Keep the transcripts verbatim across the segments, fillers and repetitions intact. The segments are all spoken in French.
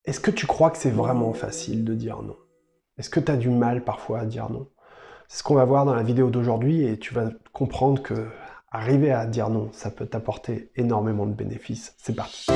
Est-ce que tu crois que c'est vraiment facile de dire non? Est-ce que tu as du mal parfois à dire non? C'est ce qu'on va voir dans la vidéo d'aujourd'hui et tu vas comprendre que arriver à dire non, ça peut t'apporter énormément de bénéfices. C'est parti!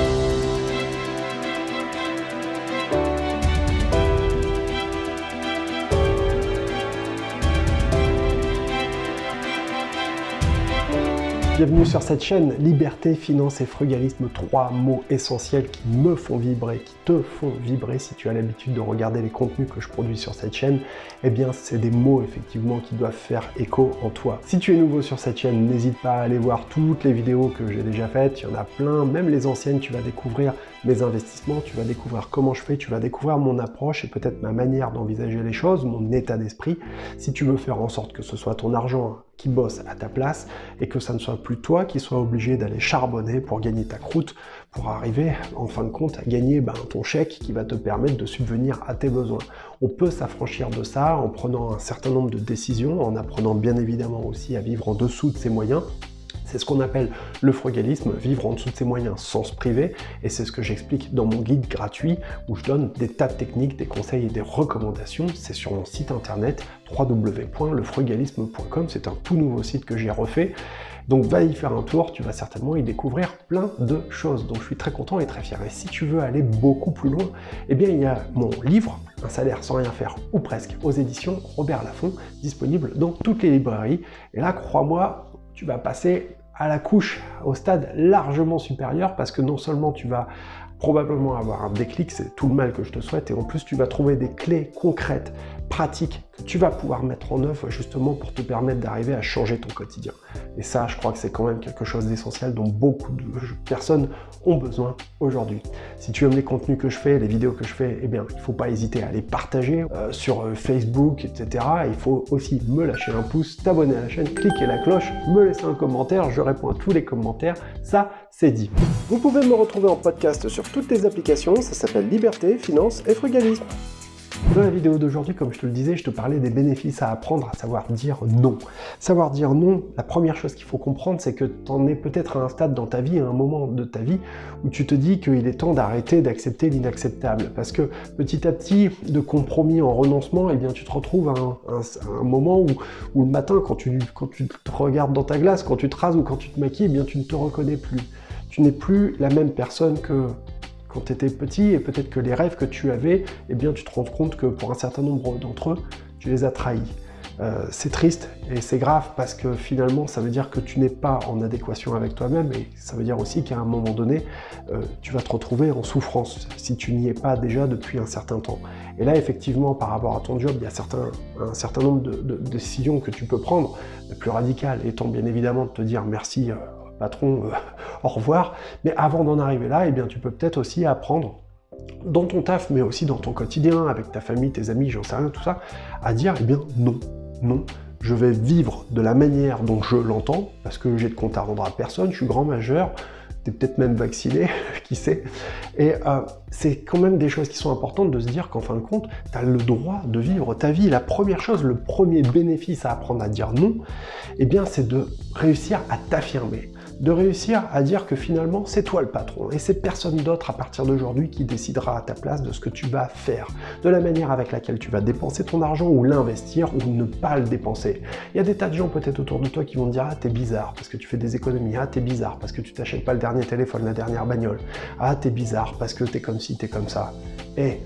Bienvenue sur cette chaîne, liberté, finance et frugalisme, trois mots essentiels qui me font vibrer, qui te font vibrer si tu as l'habitude de regarder les contenus que je produis sur cette chaîne. Eh bien, c'est des mots effectivement qui doivent faire écho en toi. Si tu es nouveau sur cette chaîne, n'hésite pas à aller voir toutes les vidéos que j'ai déjà faites, il y en a plein, même les anciennes, tu vas découvrir mes investissements, tu vas découvrir comment je fais, tu vas découvrir mon approche et peut-être ma manière d'envisager les choses, mon état d'esprit, si tu veux faire en sorte que ce soit ton argent qui bosse à ta place et que ça ne soit plus toi qui sois obligé d'aller charbonner pour gagner ta croûte, pour arriver en fin de compte à gagner ben, ton chèque qui va te permettre de subvenir à tes besoins. On peut s'affranchir de ça en prenant un certain nombre de décisions, en apprenant bien évidemment aussi à vivre en dessous de ses moyens. C'est ce qu'on appelle le frugalisme, vivre en dessous de ses moyens sans se priver, et c'est ce que j'explique dans mon guide gratuit où je donne des tas de techniques, des conseils et des recommandations. C'est sur mon site internet w w w point le frugalisme point com, c'est un tout nouveau site que j'ai refait. Donc va y faire un tour, tu vas certainement y découvrir plein de choses. Donc je suis très content et très fier. Et si tu veux aller beaucoup plus loin, eh bien il y a mon livre, Un salaire sans rien faire, ou presque, aux éditions Robert Laffont, disponible dans toutes les librairies. Et là, crois-moi, tu vas passer à la couche, au stade largement supérieur, parce que non seulement tu vas probablement avoir un déclic, c'est tout le mal que je te souhaite, et en plus tu vas trouver des clés concrètes, pratiques, que tu vas pouvoir mettre en œuvre justement pour te permettre d'arriver à changer ton quotidien. Et ça, je crois que c'est quand même quelque chose d'essentiel dont beaucoup de personnes ont besoin aujourd'hui. Si tu aimes les contenus que je fais, les vidéos que je fais, eh bien, il ne faut pas hésiter à les partager euh, sur euh, Facebook, et cetera. Il faut aussi me lâcher un pouce, t'abonner à la chaîne, cliquer la cloche, me laisser un commentaire, je réponds à tous les commentaires, ça, c'est dit. Vous pouvez me retrouver en podcast sur toutes les applications, ça s'appelle Liberté, Finance et Frugalisme. Dans la vidéo d'aujourd'hui, comme je te le disais, je te parlais des bénéfices à apprendre à savoir dire non. Savoir dire non, la première chose qu'il faut comprendre, c'est que tu en es peut-être à un stade dans ta vie, à un moment de ta vie, où tu te dis qu'il est temps d'arrêter d'accepter l'inacceptable. Parce que petit à petit, de compromis en renoncement, eh bien, tu te retrouves à un, un, un moment où, où le matin, quand tu, quand tu te regardes dans ta glace, quand tu te rases ou quand tu te maquilles, eh bien, tu ne te reconnais plus. Tu n'es plus la même personne que quand tu étais petit, et peut-être que les rêves que tu avais, eh bien tu te rends compte que pour un certain nombre d'entre eux, tu les as trahis. Euh, c'est triste et c'est grave parce que finalement, ça veut dire que tu n'es pas en adéquation avec toi-même et ça veut dire aussi qu'à un moment donné, euh, tu vas te retrouver en souffrance si tu n'y es pas déjà depuis un certain temps. Et là, effectivement, par rapport à ton job, il y a certains, un certain nombre de, de, de décisions que tu peux prendre, la plus radicale étant bien évidemment de te dire merci, euh, patron, euh, au revoir. Mais avant d'en arriver là, eh bien, tu peux peut-être aussi apprendre dans ton taf, mais aussi dans ton quotidien, avec ta famille, tes amis, j'en sais rien, tout ça, à dire, eh bien, non, non, je vais vivre de la manière dont je l'entends, parce que j'ai de compte à rendre à personne, je suis grand majeur, t'es peut-être même vacciné, qui sait. Et euh, c'est quand même des choses qui sont importantes de se dire qu'en fin de compte, tu as le droit de vivre ta vie. La première chose, le premier bénéfice à apprendre à dire non, eh bien, c'est de réussir à t'affirmer. De réussir à dire que finalement, c'est toi le patron et c'est personne d'autre à partir d'aujourd'hui qui décidera à ta place de ce que tu vas faire, de la manière avec laquelle tu vas dépenser ton argent ou l'investir ou ne pas le dépenser. Il y a des tas de gens peut-être autour de toi qui vont te dire « Ah, t'es bizarre parce que tu fais des économies. Ah, t'es bizarre parce que tu t'achètes pas le dernier téléphone, la dernière bagnole. Ah, t'es bizarre parce que t'es comme ci, t'es comme ça. » Et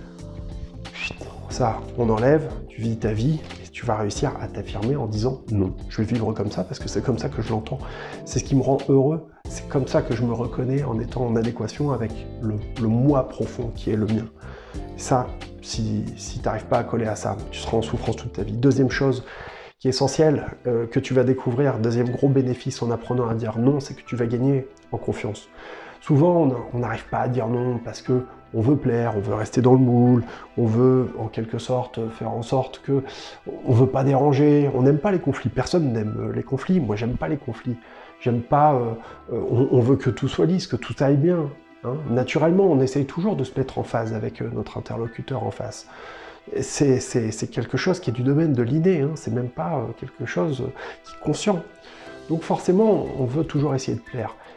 ça, on enlève, tu vis ta vie, et tu vas réussir à t'affirmer en disant « Non, je vais vivre comme ça parce que c'est comme ça que je l'entends. C'est ce qui me rend heureux. C'est comme ça que je me reconnais en étant en adéquation avec le, le moi profond qui est le mien. » Ça, si, si tu n'arrives pas à coller à ça, tu seras en souffrance toute ta vie. Deuxième chose qui est essentielle, euh, que tu vas découvrir, deuxième gros bénéfice en apprenant à dire non, c'est que tu vas gagner en confiance. Souvent, on n'arrive pas à dire non parce que on veut plaire, on veut rester dans le moule, on veut en quelque sorte faire en sorte que on veut pas déranger, on n'aime pas les conflits, personne n'aime les conflits, moi j'aime pas les conflits, j'aime pas, euh, on, on veut que tout soit lisse, que tout aille bien, hein. Naturellement on essaye toujours de se mettre en phase avec notre interlocuteur en face. C'est quelque chose qui est du domaine de l'inné, hein. C'est même pas quelque chose qui est conscient. Donc forcément, on veut toujours essayer de plaire.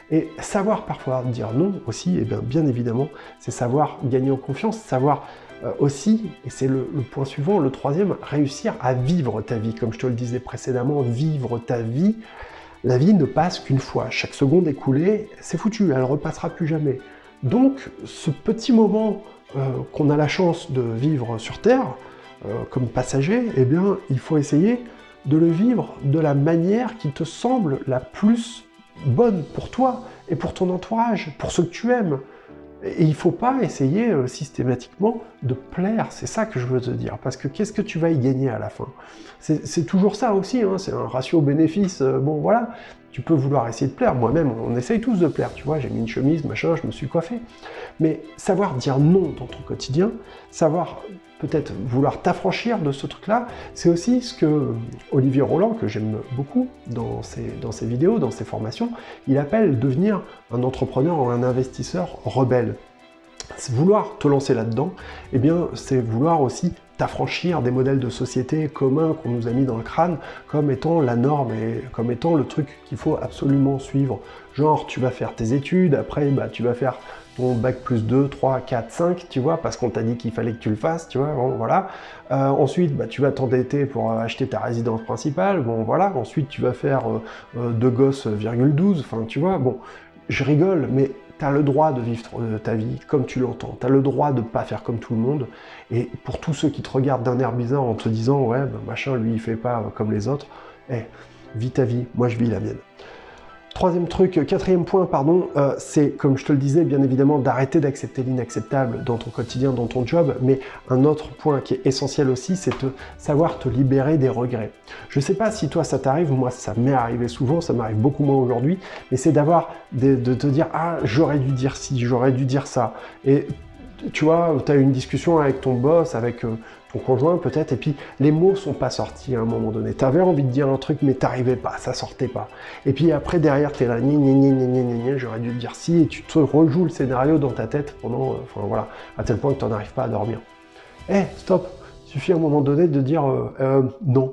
Et savoir parfois dire non aussi, et bien, bien évidemment, c'est savoir gagner en confiance, savoir euh, aussi, et c'est le, le point suivant, le troisième, réussir à vivre ta vie. Comme je te le disais précédemment, vivre ta vie. La vie ne passe qu'une fois. Chaque seconde écoulée, c'est foutu, elle ne repassera plus jamais. Donc, ce petit moment euh, qu'on a la chance de vivre sur Terre, euh, comme passager, eh bien, il faut essayer de le vivre de la manière qui te semble la plus bonne pour toi et pour ton entourage, pour ceux que tu aimes. Et il ne faut pas essayer euh, systématiquement de plaire, c'est ça que je veux te dire, parce que qu'est-ce que tu vas y gagner à la fin? C'est toujours ça aussi, hein, c'est un ratio bénéfice, euh, bon voilà, tu peux vouloir essayer de plaire, moi-même on essaye tous de plaire, tu vois, j'ai mis une chemise, machin, je me suis coiffé, mais savoir dire non dans ton quotidien, savoir peut-être vouloir t'affranchir de ce truc-là, c'est aussi ce que Olivier Roland, que j'aime beaucoup dans ses, dans ses vidéos, dans ses formations, il appelle devenir un entrepreneur ou un investisseur rebelle. C'est vouloir te lancer là-dedans, eh bien, c'est vouloir aussi t'affranchir des modèles de société communs qu'on nous a mis dans le crâne comme étant la norme et comme étant le truc qu'il faut absolument suivre. Genre, tu vas faire tes études, après, bah, tu vas faire ton bac plus deux, trois, quatre, cinq, tu vois, parce qu'on t'a dit qu'il fallait que tu le fasses, tu vois, bon, voilà. Euh, ensuite, bah, tu vas t'endetter pour euh, acheter ta résidence principale, bon, voilà. Ensuite, tu vas faire euh, euh, deux gosses, virgule douze, enfin, tu vois, bon, je rigole, mais tu as le droit de vivre ta vie comme tu l'entends. Tu as le droit de ne pas faire comme tout le monde. Et pour tous ceux qui te regardent d'un air bizarre en te disant « Ouais, ben machin, lui, il fait pas comme les autres. Eh, » vis ta vie, moi je vis la mienne. Troisième truc, quatrième point, pardon, euh, c'est, comme je te le disais, bien évidemment, d'arrêter d'accepter l'inacceptable dans ton quotidien, dans ton job, mais un autre point qui est essentiel aussi, c'est de savoir te libérer des regrets. Je sais pas si toi ça t'arrive, moi ça m'est arrivé souvent, ça m'arrive beaucoup moins aujourd'hui, mais c'est d'avoir, de, de te dire « Ah, j'aurais dû dire ci, j'aurais dû dire ça », et tu vois, tu as eu une discussion avec ton boss, avec euh, ton conjoint peut-être, et puis les mots sont pas sortis à un moment donné. Tu avais envie de dire un truc, mais t'arrivais pas, ça sortait pas. Et puis après, derrière, tu es là, gna gna gna gna gna gna, j'aurais dû te dire si, et tu te rejoues le scénario dans ta tête pendant, euh, enfin voilà, à tel point que tu n'en arrives pas à dormir. Eh, hey, stop! Il suffit à un moment donné de dire euh, euh, non,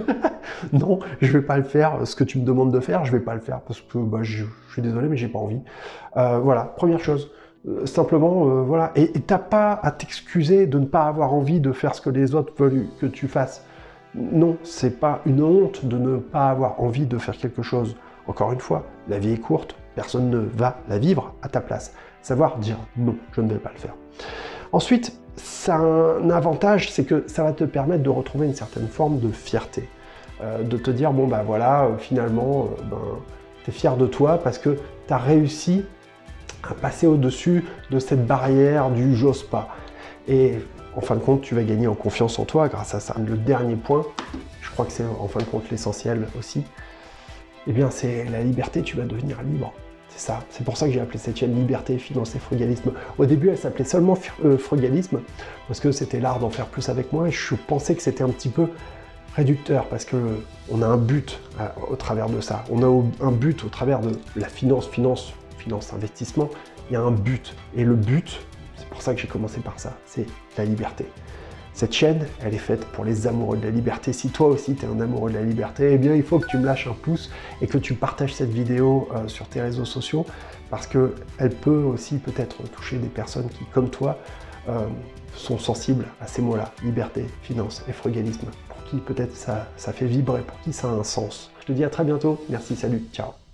non, je vais pas le faire, ce que tu me demandes de faire, je vais pas le faire, parce que bah, je, je suis désolé, mais j'ai pas envie. Euh, voilà, première chose. Simplement, euh, voilà, et t'as pas à t'excuser de ne pas avoir envie de faire ce que les autres veulent que tu fasses. Non, c'est pas une honte de ne pas avoir envie de faire quelque chose. Encore une fois, la vie est courte, personne ne va la vivre à ta place. Savoir dire non, je ne vais pas le faire. Ensuite, ça a un avantage, c'est que ça va te permettre de retrouver une certaine forme de fierté. Euh, de te dire, bon bah voilà, euh, finalement, euh, ben, t'es fier de toi parce que t'as réussi à passer au-dessus de cette barrière du « j'ose pas ». Et en fin de compte, tu vas gagner en confiance en toi grâce à ça. Le dernier point, je crois que c'est en fin de compte l'essentiel aussi, eh bien c'est la liberté, tu vas devenir libre. C'est ça, c'est pour ça que j'ai appelé cette chaîne Liberté, Finance et Frugalisme. Au début, elle s'appelait seulement Frugalisme, parce que c'était l'art d'en faire plus avec moi, et je pensais que c'était un petit peu réducteur, parce qu'on a un but à, au travers de ça. On a un but au travers de la finance, finance, finance, investissement, il y a un but. Et le but, c'est pour ça que j'ai commencé par ça, c'est la liberté. Cette chaîne, elle est faite pour les amoureux de la liberté. Si toi aussi, tu es un amoureux de la liberté, eh bien, il faut que tu me lâches un pouce et que tu partages cette vidéo euh, sur tes réseaux sociaux, parce qu'elle peut aussi peut-être toucher des personnes qui, comme toi, euh, sont sensibles à ces mots-là. Liberté, finance et frugalisme. Pour qui peut-être ça, ça fait vibrer, pour qui ça a un sens. Je te dis à très bientôt. Merci, salut, ciao.